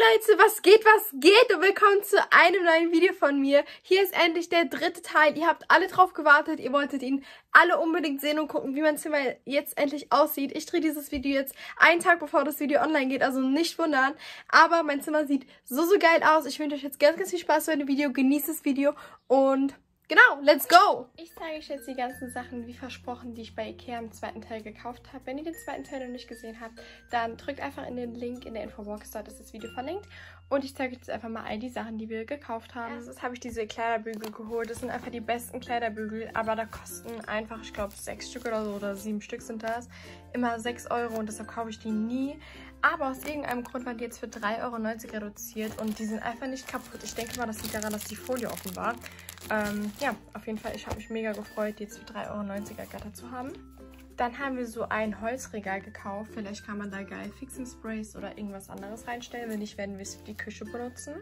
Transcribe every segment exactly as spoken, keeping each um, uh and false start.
Leute, was geht, was geht und willkommen zu einem neuen Video von mir. Hier ist endlich der dritte Teil. Ihr habt alle drauf gewartet, ihr wolltet ihn alle unbedingt sehen und gucken, wie mein Zimmer jetzt endlich aussieht. Ich drehe dieses Video jetzt einen Tag bevor das Video online geht, also nicht wundern. Aber mein Zimmer sieht so, so geil aus. Ich wünsche euch jetzt ganz, ganz viel Spaß bei dem Video. Genießt das Video und genau, let's go! Ich zeige euch jetzt die ganzen Sachen, wie versprochen, die ich bei Ikea im zweiten Teil gekauft habe. Wenn ihr den zweiten Teil noch nicht gesehen habt, dann drückt einfach in den Link in der Infobox, dort ist das Video verlinkt. Und ich zeige euch jetzt einfach mal all die Sachen, die wir gekauft haben. Erstens habe ich diese Kleiderbügel geholt. Das sind einfach die besten Kleiderbügel, aber da kosten einfach, ich glaube, sechs Stück oder so, oder sieben Stück sind das, immer sechs Euro und deshalb kaufe ich die nie. Aber aus irgendeinem Grund waren die jetzt für drei Euro neunzig reduziert und die sind einfach nicht kaputt. Ich denke mal, das liegt daran, dass die Folie offen war. Ähm, ja, auf jeden Fall, ich habe mich mega gefreut, die jetzt für drei Euro neunzig ergattert zu haben. Dann haben wir so ein Holzregal gekauft. Vielleicht kann man da geil Fixing Sprays oder irgendwas anderes reinstellen. Wenn nicht, werden wir es für die Küche benutzen.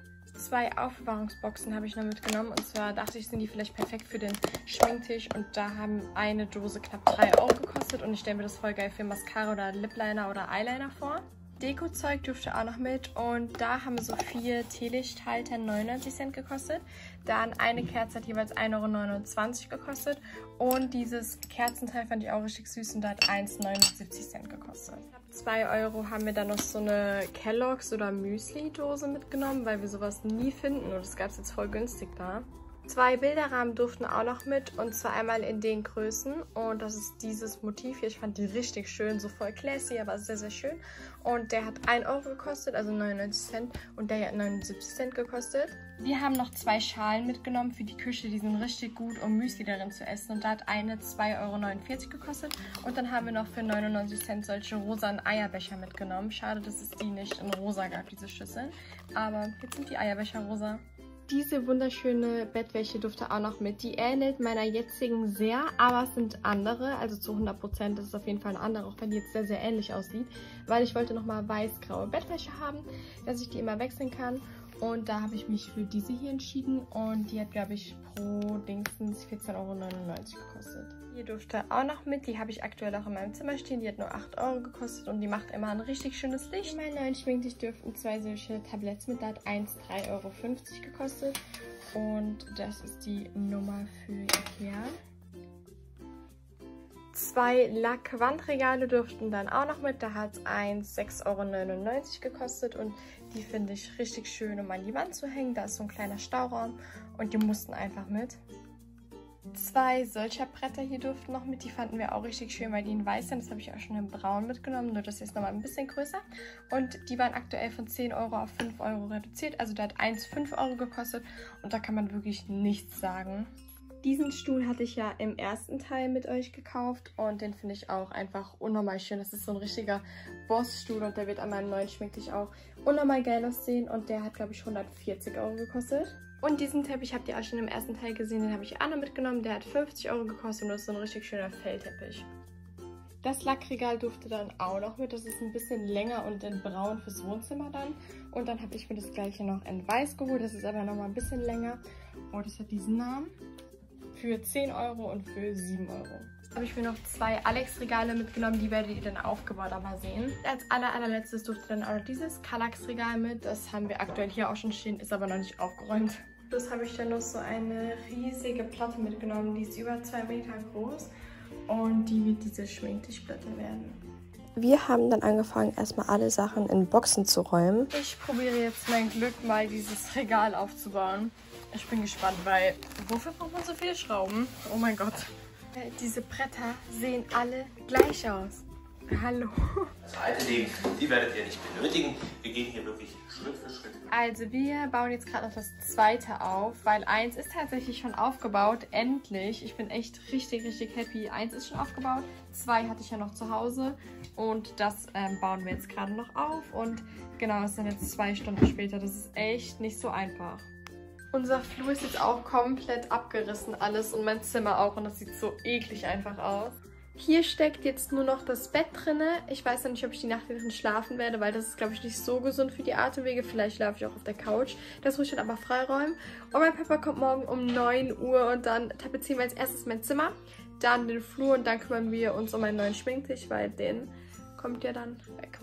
Zwei Aufbewahrungsboxen habe ich noch mitgenommen. Und zwar dachte ich, sind die vielleicht perfekt für den Schminktisch. Und da haben eine Dose knapp drei Euro gekostet. Und ich stelle mir das voll geil für Mascara oder Lipliner oder Eyeliner vor. Deko-Zeug dürfte auch noch mit und da haben so vier Teelichthalter neunundneunzig Cent gekostet. Dann eine Kerze hat jeweils ein Euro neunundzwanzig gekostet und dieses Kerzenteil fand ich auch richtig süß und da hat eins neunundsiebzig Cent gekostet. zwei Euro haben wir dann noch so eine Kellogg's oder Müsli-Dose mitgenommen, weil wir sowas nie finden und das gab es jetzt voll günstig da. Zwei Bilderrahmen durften auch noch mit und zwar einmal in den Größen und das ist dieses Motiv hier. Ich fand die richtig schön, so voll classy, aber sehr, sehr schön. Und der hat ein Euro gekostet, also neunundneunzig Cent und der hat neunundsiebzig Cent gekostet. Wir haben noch zwei Schalen mitgenommen für die Küche, die sind richtig gut, um Müsli darin zu essen und da hat eine zwei Euro neunundvierzig gekostet. Und dann haben wir noch für neunundneunzig Cent solche rosanen Eierbecher mitgenommen. Schade, dass es die nicht in rosa gab, diese Schüsseln, aber jetzt sind die Eierbecher rosa. Diese wunderschöne Bettwäsche durfte auch noch mit. Die ähnelt meiner jetzigen sehr, aber es sind andere. Also zu hundert Prozent ist es auf jeden Fall eine andere, auch wenn die jetzt sehr, sehr ähnlich aussieht. Weil ich wollte nochmal weiß-graue Bettwäsche haben, dass ich die immer wechseln kann. Und da habe ich mich für diese hier entschieden. Und die hat, glaube ich, pro Dingsens vierzehn Euro neunundneunzig gekostet. Hier durfte auch noch mit. Die habe ich aktuell auch in meinem Zimmer stehen. Die hat nur acht Euro gekostet und die macht immer ein richtig schönes Licht. In meinem neuen Schminktisch dürften zwei solche Tabletts mit. Da hat eins drei Euro fünfzig gekostet. Und das ist die Nummer für Ikea. Zwei Lackwandregale durften dann auch noch mit. Da hat eins sechs Euro neunundneunzig gekostet und die finde ich richtig schön, um an die Wand zu hängen. Da ist so ein kleiner Stauraum und die mussten einfach mit. Zwei solcher Bretter hier durften noch mit, die fanden wir auch richtig schön, weil die in weiß sind. Das habe ich auch schon in braun mitgenommen, nur das ist nochmal ein bisschen größer. Und die waren aktuell von zehn Euro auf fünf Euro reduziert, also da hat eins fünf Euro gekostet und da kann man wirklich nichts sagen. Diesen Stuhl hatte ich ja im ersten Teil mit euch gekauft und den finde ich auch einfach unnormal schön. Das ist so ein richtiger Boss-Stuhl und der wird an meinem neuen Schminktisch auch unnormal geil aussehen und der hat, glaube ich, hundertvierzig Euro gekostet. Und diesen Teppich habt ihr auch schon im ersten Teil gesehen, den habe ich auch noch mitgenommen. Der hat fünfzig Euro gekostet und das ist so ein richtig schöner Fellteppich. Das Lackregal durfte dann auch noch mit. Das ist ein bisschen länger und in braun fürs Wohnzimmer dann. Und dann habe ich mir das gleiche noch in weiß geholt. Das ist aber nochmal ein bisschen länger. Oh, das hat diesen Namen. Für zehn Euro und für sieben Euro. Habe ich mir noch zwei Alex-Regale mitgenommen, die werdet ihr dann aufgebaut aber sehen. Als aller, allerletztes durfte dann auch noch dieses Kallax-Regal mit. Das haben wir aktuell hier auch schon stehen, ist aber noch nicht aufgeräumt. Plus habe ich dann noch so eine riesige Platte mitgenommen, die ist über zwei Meter groß und die wird diese Schminktischplatte werden. Wir haben dann angefangen, erstmal alle Sachen in Boxen zu räumen. Ich probiere jetzt mein Glück, mal dieses Regal aufzubauen. Ich bin gespannt, weil wofür braucht man so viele Schrauben? Oh mein Gott. Diese Bretter sehen alle gleich aus. Hallo. Also alte Dinge, die werdet ihr nicht benötigen. Wir gehen hier wirklich Schritt für Schritt. Also wir bauen jetzt gerade noch das zweite auf, weil eins ist tatsächlich schon aufgebaut. Endlich. Ich bin echt richtig, richtig happy. Eins ist schon aufgebaut. Zwei hatte ich ja noch zu Hause. Und das ähm, bauen wir jetzt gerade noch auf. Und genau, das sind jetzt zwei Stunden später. Das ist echt nicht so einfach. Unser Flur ist jetzt auch komplett abgerissen alles und mein Zimmer auch und das sieht so eklig einfach aus. Hier steckt jetzt nur noch das Bett drin. Ich weiß noch nicht, ob ich die Nacht drin schlafen werde, weil das ist, glaube ich, nicht so gesund für die Atemwege. Vielleicht schlafe ich auch auf der Couch. Das muss ich dann aber freiräumen. Und mein Papa kommt morgen um neun Uhr und dann tapezieren wir als erstes mein Zimmer, dann den Flur und dann kümmern wir uns um einen neuen Schminktisch, weil den kommt ja dann weg.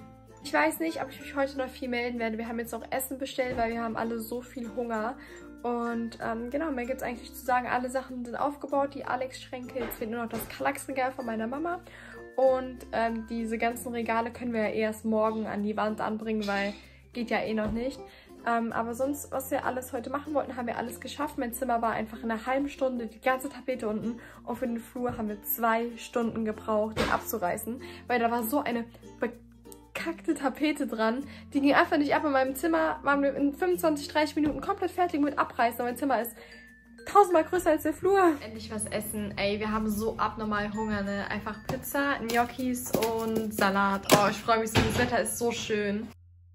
Ich weiß nicht, ob ich mich heute noch viel melden werde. Wir haben jetzt noch Essen bestellt, weil wir haben alle so viel Hunger. Und ähm, genau, mir gibt es eigentlich zu sagen, alle Sachen sind aufgebaut, die Alex-Schränke. Jetzt fehlt nur noch das Kallax-Regal von meiner Mama. Und ähm, diese ganzen Regale können wir ja erst morgen an die Wand anbringen, weil geht ja eh noch nicht. Ähm, aber sonst, was wir alles heute machen wollten, haben wir alles geschafft. Mein Zimmer war einfach in einer halben Stunde, die ganze Tapete unten. Und für den Flur haben wir zwei Stunden gebraucht, den abzureißen. Weil da war so eine bekackte Tapete dran. Die ging einfach nicht ab. In meinem Zimmer waren wir in fünfundzwanzig, dreißig Minuten komplett fertig mit Abreißen. Und mein Zimmer ist tausendmal größer als der Flur. Endlich was essen. Ey, wir haben so abnormal Hunger, ne? Einfach Pizza, Gnocchis und Salat. Oh, ich freue mich so. Das Wetter ist so schön.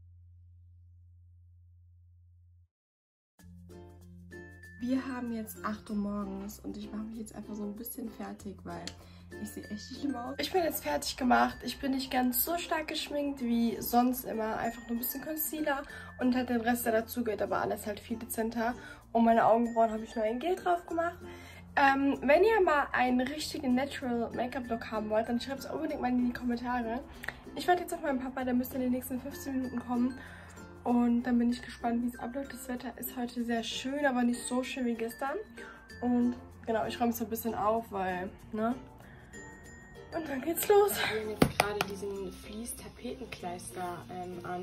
Wir haben jetzt acht Uhr morgens und ich mache mich jetzt einfach so ein bisschen fertig, weil ich sehe echt schlimm aus. Ich bin jetzt fertig gemacht. Ich bin nicht ganz so stark geschminkt wie sonst immer. Einfach nur ein bisschen Concealer und halt den Rest, der dazu geht, aber alles halt viel dezenter. Und meine Augenbrauen habe ich nur ein Gel drauf gemacht. Ähm, wenn ihr mal einen richtigen Natural Make-up-Look haben wollt, dann schreibt es unbedingt mal in die Kommentare. Ich warte jetzt auf meinen Papa, der müsste in den nächsten fünfzehn Minuten kommen. Und dann bin ich gespannt, wie es abläuft. Das Wetter ist heute sehr schön, aber nicht so schön wie gestern. Und genau, ich räume es so ein bisschen auf, weil, ne? Und dann geht's los. Wir haben jetzt gerade diesen Vlies-Tapetenkleister ähm, an.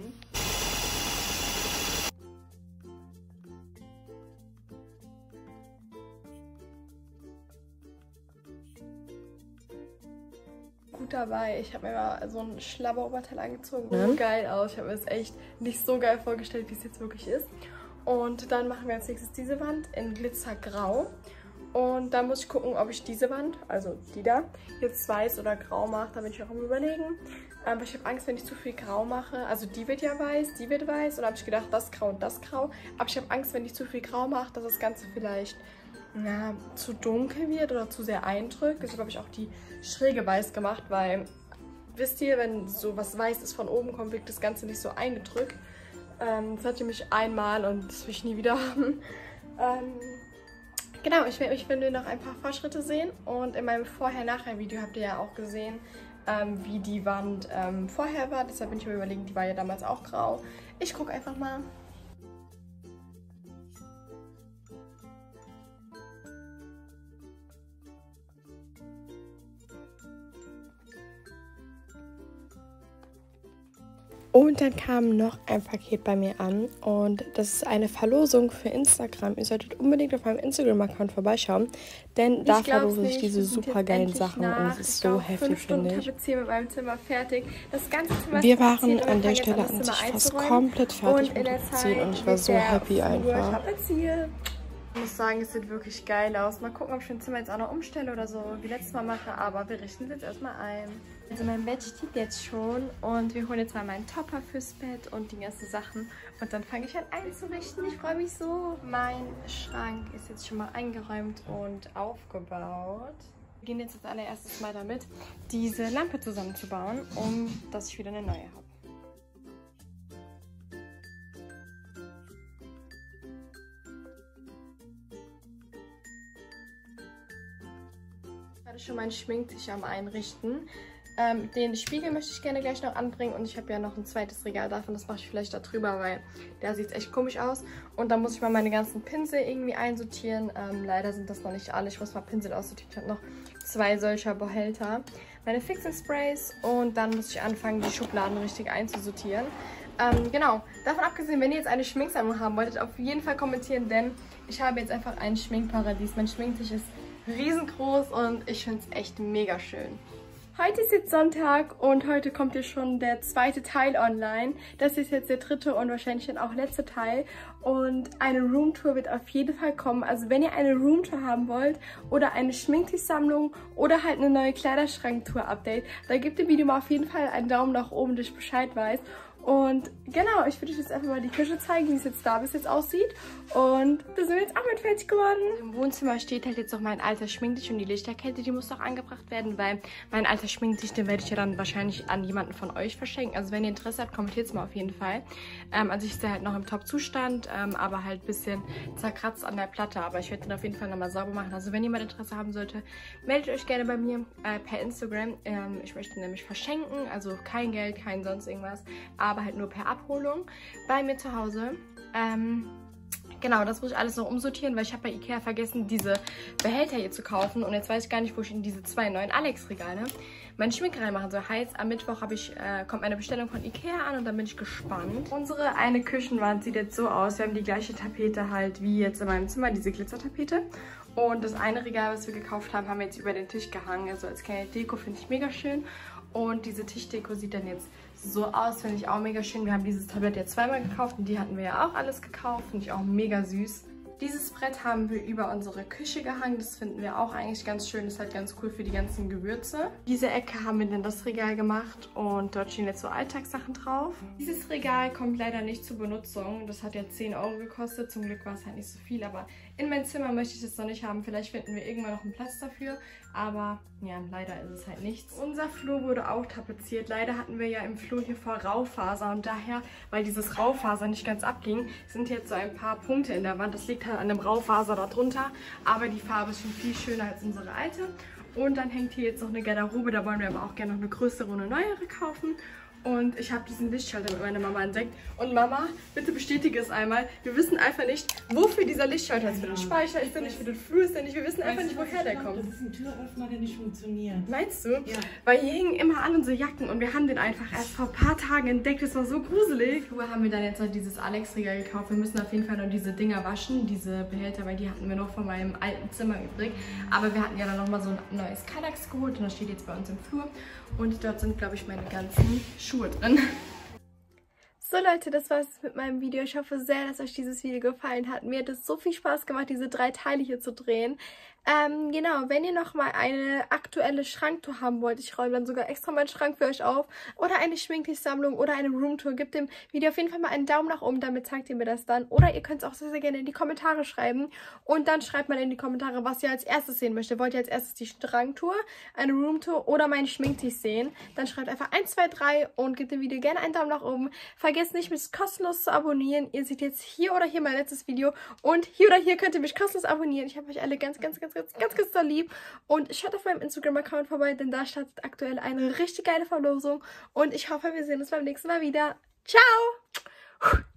Gut dabei. Ich habe mir mal so ein Schlabberoberteil angezogen. So mhm. geil aus. Ich habe mir das echt nicht so geil vorgestellt, wie es jetzt wirklich ist. Und dann machen wir als nächstes diese Wand in Glitzergrau. Und dann muss ich gucken, ob ich diese Wand, also die da, jetzt weiß oder grau mache. Da bin ich auch am Überlegen. Aber ich habe Angst, wenn ich zu viel grau mache. Also die wird ja weiß, die wird weiß. Und dann habe ich gedacht, das grau und das grau. Aber ich habe Angst, wenn ich zu viel grau mache, dass das Ganze vielleicht ja, zu dunkel wird oder zu sehr eindrückt. Deshalb habe ich auch die schräge weiß gemacht, weil, wisst ihr, wenn so was Weißes von oben kommt, wirkt das Ganze nicht so eingedrückt. Ähm, das hatte mich einmal und das will ich nie wieder haben. Ähm, genau, ich, ich will nur noch ein paar Fortschritte sehen und in meinem Vorher-Nachher-Video habt ihr ja auch gesehen, ähm, wie die Wand ähm, vorher war. Deshalb bin ich mir überlegen, die war ja damals auch grau. Ich gucke einfach mal. Und dann kam noch ein Paket bei mir an und das ist eine Verlosung für Instagram. Ihr solltet unbedingt auf meinem Instagram-Account vorbeischauen, denn ich da verlose ich diese super geilen Sachen und es ist so heftig, finde ich. Mit meinem Zimmer fertig. Das ganze Zimmer Wir waren an der Stelle an sich fast komplett fertig mit dem Ziel und ich war so happy einfach. Ich muss sagen, es sieht wirklich geil aus. Mal gucken, ob ich mein Zimmer jetzt auch noch umstelle oder so wie letztes Mal mache, aber wir richten es jetzt erstmal ein. Also mein Bett steht jetzt schon und wir holen jetzt mal meinen Topper fürs Bett und die ganzen Sachen und dann fange ich an einzurichten. Ich freue mich so. Mein Schrank ist jetzt schon mal eingeräumt und aufgebaut. Wir gehen jetzt als allererstes mal damit, diese Lampe zusammenzubauen, um dass ich wieder eine neue habe. Schon meinen Schminktisch am Einrichten. Ähm, den Spiegel möchte ich gerne gleich noch anbringen und ich habe ja noch ein zweites Regal davon, das mache ich vielleicht da drüber, weil der sieht echt komisch aus. Und dann muss ich mal meine ganzen Pinsel irgendwie einsortieren. Ähm, leider sind das noch nicht alle, ich muss mal Pinsel aussortieren. Ich habe noch zwei solcher Behälter. Meine Fixing Sprays und dann muss ich anfangen, die Schubladen richtig einzusortieren. Ähm, genau, davon abgesehen, wenn ihr jetzt eine Schminksammlung haben wolltet, auf jeden Fall kommentieren, denn ich habe jetzt einfach ein Schminkparadies. Mein Schminktisch ist riesengroß und ich finde es echt mega schön. Heute ist jetzt Sonntag und heute kommt hier schon der zweite Teil online. Das ist jetzt der dritte und wahrscheinlich dann auch letzte Teil. Und eine Roomtour wird auf jeden Fall kommen. Also wenn ihr eine Roomtour haben wollt oder eine Schminktischsammlung oder halt eine neue Kleiderschranktour-Update, dann gebt dem Video mal auf jeden Fall einen Daumen nach oben, dass ich Bescheid weiß. Und genau, ich würde euch jetzt einfach mal die Küche zeigen, wie es jetzt da bis jetzt aussieht. Und da sind wir jetzt auch mit fertig geworden. Im Wohnzimmer steht halt jetzt noch mein alter Schminktisch und die Lichterkette, die muss auch angebracht werden, weil mein alter Schminktisch, den werde ich ja dann wahrscheinlich an jemanden von euch verschenken. Also wenn ihr Interesse habt, kommentiert es mal auf jeden Fall. Ähm, also ich ist halt noch im Top-Zustand, ähm, aber halt ein bisschen zerkratzt an der Platte. Aber ich werde den auf jeden Fall nochmal sauber machen. Also wenn jemand Interesse haben sollte, meldet euch gerne bei mir äh, per Instagram. Ähm, ich möchte nämlich verschenken, also kein Geld, kein sonst irgendwas, aber aber halt nur per Abholung bei mir zu Hause. Ähm, genau, das muss ich alles noch umsortieren, weil ich habe bei Ikea vergessen, diese Behälter hier zu kaufen. Und jetzt weiß ich gar nicht, wo ich in diese zwei neuen Alex-Regale meine Schminke reinmachen soll. Heißt, am Mittwoch habe ich, äh, kommt eine Bestellung von Ikea an und dann bin ich gespannt. Unsere eine Küchenwand sieht jetzt so aus. Wir haben die gleiche Tapete halt wie jetzt in meinem Zimmer, diese Glitzertapete. Und das eine Regal, was wir gekauft haben, haben wir jetzt über den Tisch gehangen. Also als kleine Deko, finde ich mega schön. Und diese Tischdeko sieht dann jetzt so aus, finde ich auch mega schön. Wir haben dieses Tablett ja zweimal gekauft und die hatten wir ja auch alles gekauft. Finde ich auch mega süß. Dieses Brett haben wir über unsere Küche gehangen. Das finden wir auch eigentlich ganz schön. Das ist halt ganz cool für die ganzen Gewürze. Diese Ecke haben wir in das Regal gemacht und dort stehen jetzt so Alltagssachen drauf. Dieses Regal kommt leider nicht zur Benutzung. Das hat ja zehn Euro gekostet. Zum Glück war es halt nicht so viel, aber in mein Zimmer möchte ich das noch nicht haben. Vielleicht finden wir irgendwann noch einen Platz dafür, aber ja, leider ist es halt nichts. Unser Flur wurde auch tapeziert. Leider hatten wir ja im Flur hier vor Raufaser und daher, weil dieses Raufaser nicht ganz abging, sind jetzt so ein paar Punkte in der Wand. Das liegt halt an dem Raufaser da drunter, aber die Farbe ist schon viel schöner als unsere alte. Und dann hängt hier jetzt noch eine Garderobe, da wollen wir aber auch gerne noch eine größere und eine neuere kaufen. Und ich habe diesen Lichtschalter mit meiner Mama entdeckt. Und Mama, bitte bestätige es einmal. Wir wissen einfach nicht, wofür dieser Lichtschalter ist. Für den Speicher ist der nicht, für den Flur ist der nicht. Wir wissen einfach nicht, woher der kommt. Das ist ein Türöffner, der nicht funktioniert. Meinst du? Ja. Weil hier hingen immer alle unsere Jacken und wir haben den einfach erst vor ein paar Tagen entdeckt. Das war so gruselig. Im Flur haben wir dann jetzt halt dieses Alex-Regal gekauft. Wir müssen auf jeden Fall noch diese Dinger waschen, diese Behälter, weil die hatten wir noch von meinem alten Zimmer übrig. Aber wir hatten ja dann nochmal so ein neues Kallax geholt und das steht jetzt bei uns im Flur. Und dort sind, glaube ich, meine ganzen Schuhe drin. So Leute, das war es mit meinem Video. Ich hoffe sehr, dass euch dieses Video gefallen hat. Mir hat es so viel Spaß gemacht, diese drei Teile hier zu drehen. Ähm, genau, wenn ihr noch mal eine aktuelle Schranktour haben wollt, ich räume dann sogar extra meinen Schrank für euch auf, oder eine Schminktischsammlung oder eine Roomtour, gebt dem Video auf jeden Fall mal einen Daumen nach oben, damit zeigt ihr mir das dann. Oder ihr könnt es auch sehr, sehr gerne in die Kommentare schreiben und dann schreibt mal in die Kommentare, was ihr als erstes sehen möchtet. Wollt ihr als erstes die Schranktour, eine Roomtour oder meinen Schminktisch sehen? Dann schreibt einfach eins, zwei, drei und gebt dem Video gerne einen Daumen nach oben. Vergesst nicht, mich kostenlos zu abonnieren. Ihr seht jetzt hier oder hier mein letztes Video und hier oder hier könnt ihr mich kostenlos abonnieren. Ich habe euch alle ganz, ganz, ganz, ganz, ganz, ganz doll lieb. Und schaut auf meinem Instagram-Account vorbei, denn da startet aktuell eine richtig geile Verlosung. Und ich hoffe, wir sehen uns beim nächsten Mal wieder. Ciao!